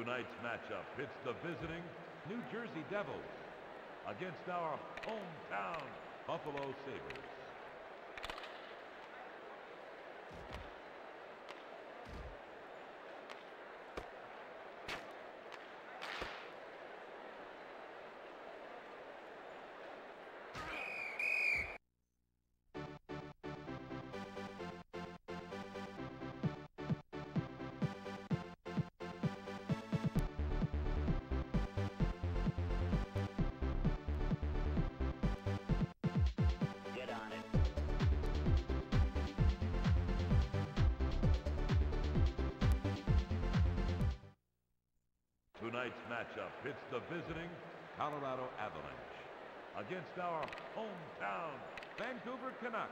Tonight's matchup pits the visiting New Jersey Devils against our hometown Buffalo Sabres. Tonight's matchup pits the visiting Colorado Avalanche against our hometown Vancouver Canucks.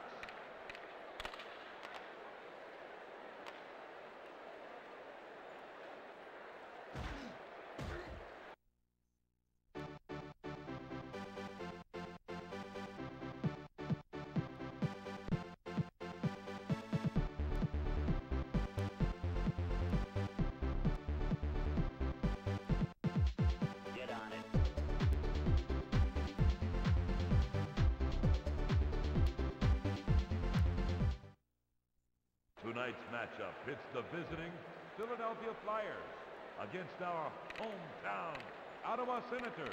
Tonight's matchup pits the visiting Philadelphia Flyers against our hometown Ottawa Senators.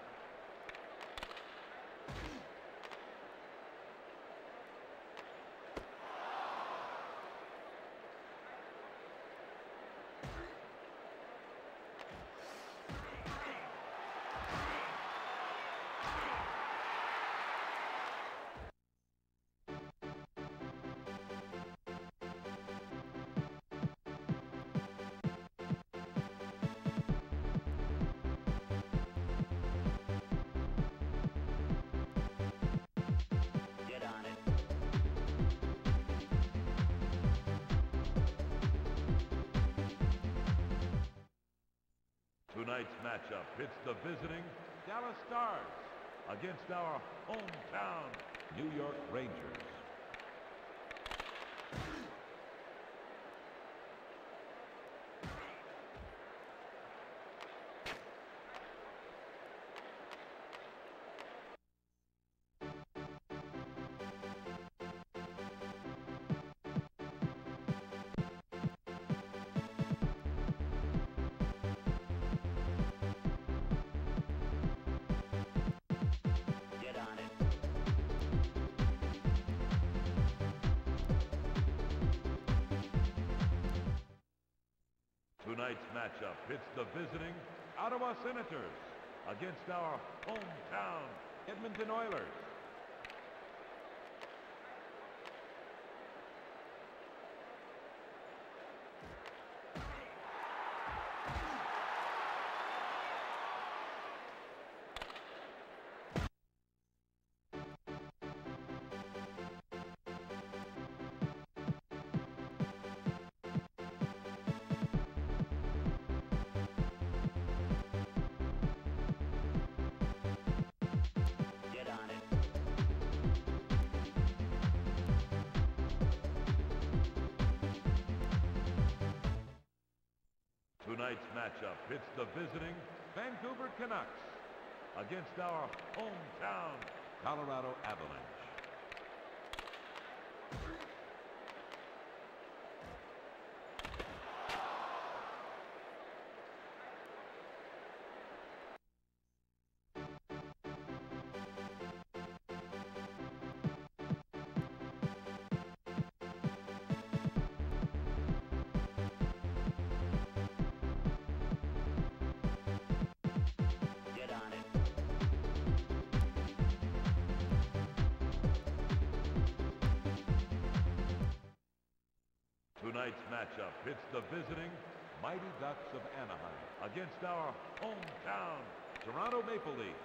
Tonight's matchup pits the visiting Dallas Stars against our hometown New York Rangers. Tonight's matchup pits the visiting Ottawa Senators against our hometown Edmonton Oilers. Tonight's matchup pits the visiting Vancouver Canucks against our hometown Colorado Avalanche. Tonight's matchup pits the visiting Mighty Ducks of Anaheim against our hometown Toronto Maple Leafs.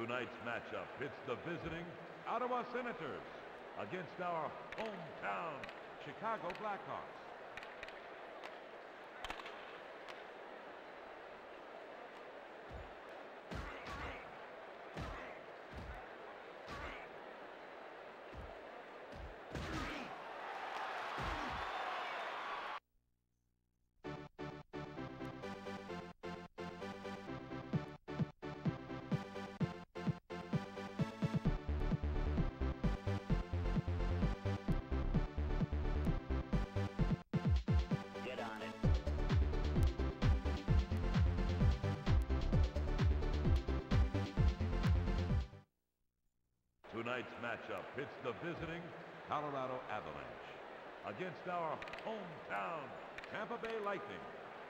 Tonight's matchup pits the visiting Ottawa Senators against our hometown Chicago Blackhawks. Tonight's matchup pits the visiting Colorado Avalanche against our hometown Tampa Bay Lightning.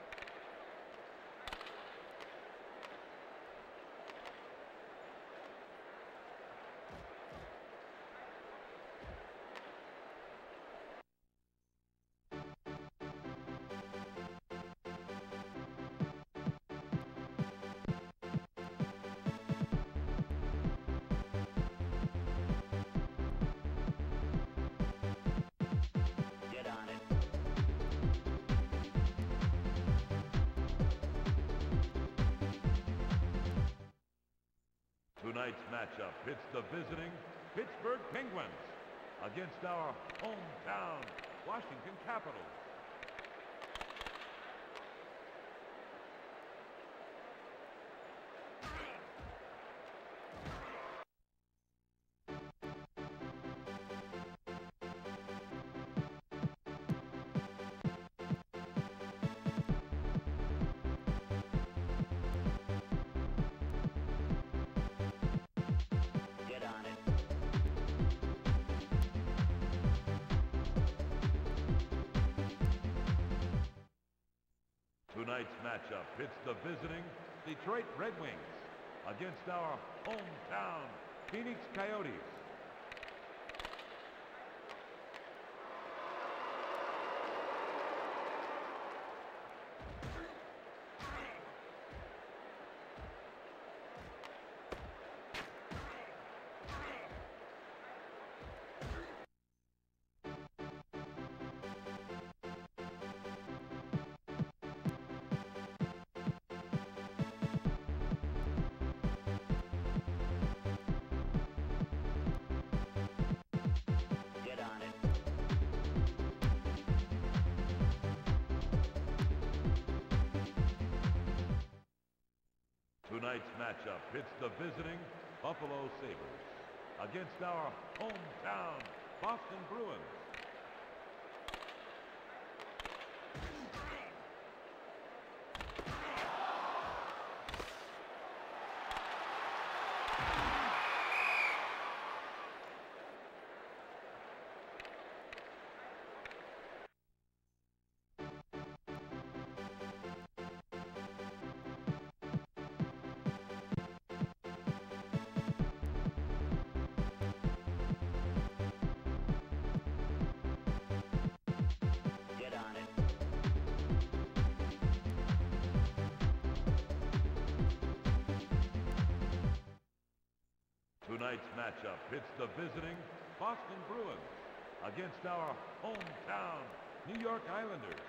Tonight's matchup pits the visiting Pittsburgh Penguins against our hometown Washington Capitals. Tonight's matchup pits the visiting Detroit Red Wings against our hometown Phoenix Coyotes. Tonight's matchup pits the visiting Buffalo Sabres against our hometown Boston Bruins. Tonight's matchup pits the visiting Boston Bruins against our hometown New York Islanders.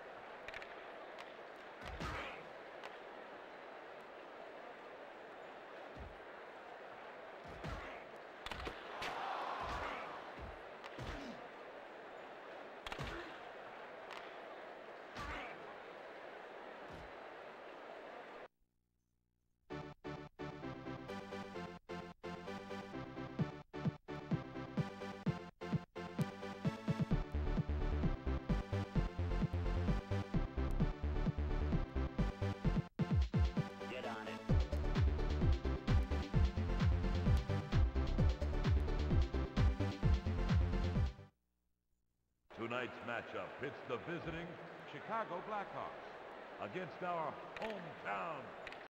Tonight's matchup pits the visiting Chicago Blackhawks against our hometown